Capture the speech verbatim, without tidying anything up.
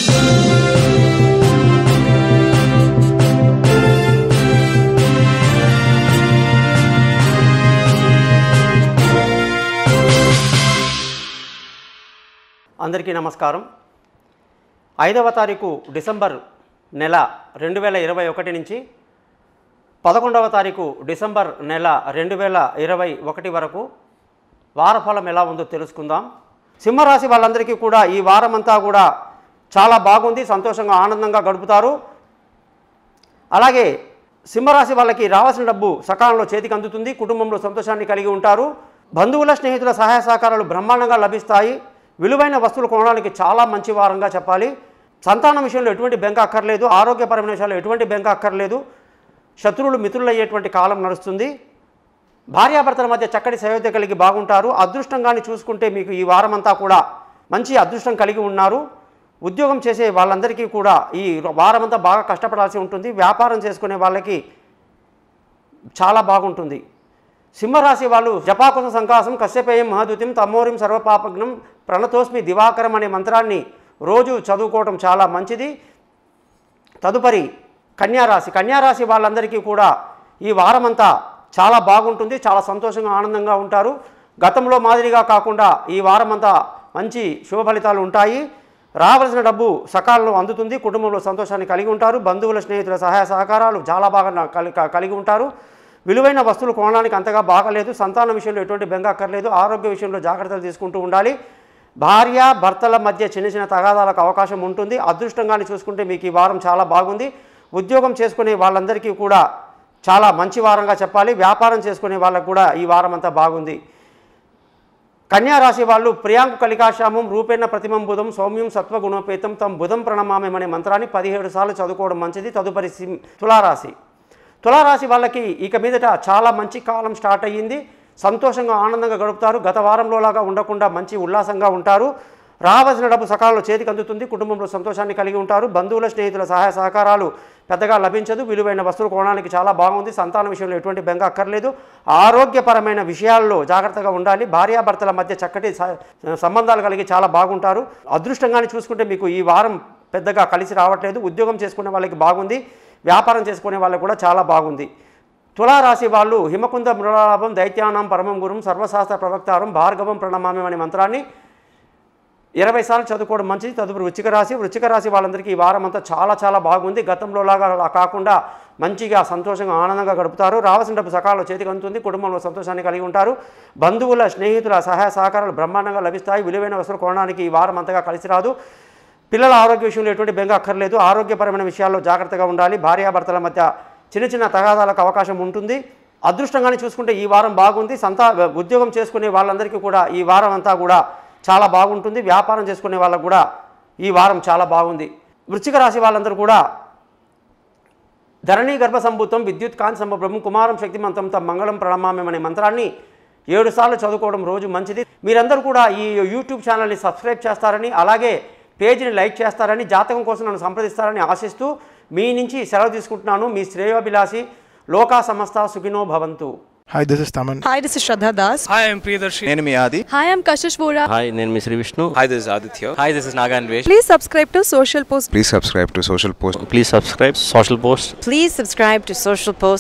అందరికీ నమస్కారం. ఐదవ తారీఖు డిసెంబర్ నెల రెండు వేల ఇరవై ఒకటి నుంచి పదకొండవ తారీఖు డిసెంబర్ నెల రెండు వేల ఇరవై ఒకటి వరకు వారఫలం ఎలా ఉందో తెలుసుకుందాం. సింహరాశి వాళ్ళందరికీ కూడా ఈ వారమంతా కూడా చాలా బాగుంది, సంతోషంగా ఆనందంగా గడుపుతారు. అలాగే సింహరాశి వాళ్ళకి రావాల్సిన డబ్బు సకాలంలో చేతికి అందుతుంది, కుటుంబంలో సంతోషాన్ని కలిగి ఉంటారు. బంధువుల స్నేహితుల సహాయ సహకారాలు బ్రహ్మాండంగా లభిస్తాయి. విలువైన వస్తువులు కొనడానికి చాలా మంచి వారంగా చెప్పాలి. సంతానం విషయంలో ఎటువంటి బెంక అక్కర్లేదు, ఆరోగ్యపరమైన విషయాల్లో ఎటువంటి బెంక అక్కర్లేదు. శత్రువులు మిత్రులయ్యేటువంటి కాలం నడుస్తుంది. భార్యాభర్తల మధ్య చక్కటి సయోధ్య కలిగి బాగుంటారు. అదృష్టంగాని చూసుకుంటే మీకు ఈ వారమంతా కూడా మంచి అదృష్టం కలిగి ఉన్నారు. ఉద్యోగం చేసే వాళ్ళందరికీ కూడా ఈ వారమంతా బాగా కష్టపడాల్సి ఉంటుంది. వ్యాపారం చేసుకునే వాళ్ళకి చాలా బాగుంటుంది. సింహరాశి వాళ్ళు జపాకుశ సంకాసం కశ్యపేయం మహద్యుతిం తమోరిం సర్వపాపగ్నం ప్రణతోస్మి దివాకరం అనే మంత్రాన్ని రోజు చదువుకోవటం చాలా మంచిది. తదుపరి కన్యారాశి కన్యారాశి వాళ్ళందరికీ కూడా ఈ వారమంతా చాలా బాగుంటుంది, చాలా సంతోషంగా ఆనందంగా ఉంటారు. గతంలో మాదిరిగా కాకుండా ఈ వారమంతా మంచి శుభ ఫలితాలు ఉంటాయి. రావాల్సిన డబ్బు సకాలంలో అందుతుంది, కుటుంబంలో సంతోషాన్ని కలిగి ఉంటారు. బంధువుల స్నేహితుల సహాయ సహకారాలు చాలా బాగా కలిగి ఉంటారు. విలువైన వస్తువులు కొనడానికి అంతగా బాగలేదు. సంతానం విషయంలో ఎటువంటి బెంగ అక్కర్లేదు. ఆరోగ్య విషయంలో జాగ్రత్తలు తీసుకుంటూ ఉండాలి. భార్య భర్తల మధ్య చిన్న చిన్న తగాదాలకు అవకాశం ఉంటుంది. అదృష్టంగాని చూసుకుంటే మీకు ఈ వారం చాలా బాగుంది. ఉద్యోగం చేసుకునే వాళ్ళందరికీ కూడా చాలా మంచి వారంగా చెప్పాలి. వ్యాపారం చేసుకునే వాళ్ళకు కూడా ఈ వారం అంతా బాగుంది. కన్యారాశి వాళ్ళు ప్రియాంకు కలికాశ్యామం రూపేణ ప్రతిమం బుధం సౌమ్యం సత్వగుణోపేతం తం బుధం ప్రణమామం అనే మంత్రాన్ని పదిహేడు సార్లు చదువుకోవడం మంచిది. తదుపరి తులారాశి తులారాశి వాళ్ళకి ఇక మీదట చాలా మంచి కాలం స్టార్ట్ అయ్యింది. సంతోషంగా ఆనందంగా గడుపుతారు. గత వారంలోలాగా ఉండకుండా మంచి ఉల్లాసంగా ఉంటారు. రావాల్సిన డబ్బు సకాలంలో చేతికి అందుతుంది, కుటుంబంలో సంతోషాన్ని కలిగి ఉంటారు. బంధువుల స్నేహితుల సహాయ సహకారాలు పెద్దగా లభించదు. విలువైన వస్తువులు కొనడానికి చాలా బాగుంది. సంతాన విషయంలో ఎటువంటి బెంగ అక్కర్లేదు. ఆరోగ్యపరమైన విషయాల్లో జాగ్రత్తగా ఉండాలి. భార్యాభర్తల మధ్య చక్కటి సంబంధాలు కలిగి చాలా బాగుంటారు. అదృష్టంగాని చూసుకుంటే మీకు ఈ వారం పెద్దగా కలిసి రావట్లేదు. ఉద్యోగం చేసుకునే వాళ్ళకి బాగుంది, వ్యాపారం చేసుకునే వాళ్ళకి కూడా చాలా బాగుంది. తులారాశి వాళ్ళు హిమకుంద మృళలాభం దైత్యానాం పరమం గురుం సర్వశాస్త్ర ప్రవక్తారం భార్గవం ప్రణమామం అనే మంత్రాన్ని ఇరవై సార్లు చదువుకోవడం మంచిది. తదుపరి వృశ్చిక రాశి వృశ్చిక రాశి వాళ్ళందరికీ ఈ వారం అంతా చాలా చాలా బాగుంది. గతంలో లాగా కాకుండా మంచిగా సంతోషంగా ఆనందంగా గడుపుతారు. రావాల్సిన డబ్బు సకాలంలో చేతికి అందుతుంది, కుటుంబంలో సంతోషాన్ని కలిగి ఉంటారు. బంధువుల స్నేహితుల సహాయ సహకారాలు బ్రహ్మాండంగా లభిస్తాయి. విలువైన వస్తువులు కొనడానికి ఈ వారం అంతగా కలిసి రాదు. పిల్లల ఆరోగ్య విషయంలో ఎటువంటి బెంగ అక్కర్లేదు. ఆరోగ్యపరమైన విషయాల్లో జాగ్రత్తగా ఉండాలి. భార్యాభర్తల మధ్య చిన్న చిన్న తగాదాలకు అవకాశం ఉంటుంది. అదృష్టంగానే చూసుకుంటే ఈ వారం బాగుంది. సంతా ఉద్యోగం చేసుకునే వాళ్ళందరికీ కూడా ఈ వారం అంతా కూడా చాలా బాగుంటుంది. వ్యాపారం చేసుకునే వాళ్ళకు కూడా ఈ వారం చాలా బాగుంది. వృశ్చిక రాశి వాళ్ళందరూ కూడా ధరణి గర్భ సంభూతం విద్యుత్ కాంతి సంభ్రమం కుమారం శక్తిమంతం తమ మంగళం ప్రణమామం అనే మంత్రాన్ని ఏడు సార్లు చదువుకోవడం రోజు మంచిది. మీరందరూ కూడా ఈ యూట్యూబ్ ఛానల్ని సబ్స్క్రైబ్ చేస్తారని, అలాగే పేజీని లైక్ చేస్తారని, జాతకం కోసం నన్ను సంప్రదిస్తారని ఆశిస్తూ మీ నుంచి సెలవు తీసుకుంటున్నాను. మీ శ్రేయోభిలాషి. లోకా సమస్త సుఖినో భవంతు. Hi, this is Taman. Hi, this is Shraddha Das. Hi, I'm Priyadarshi. Nenu mi Adi. Hi, I'm Kashish Vora. Hi, nenu mi Sri Vishnu. Hi, this is Aditya. Hi, this is Naga Anvesh. Please subscribe to Social Post. Please subscribe to Social Post. Please subscribe Social Post. Please subscribe to Social Post.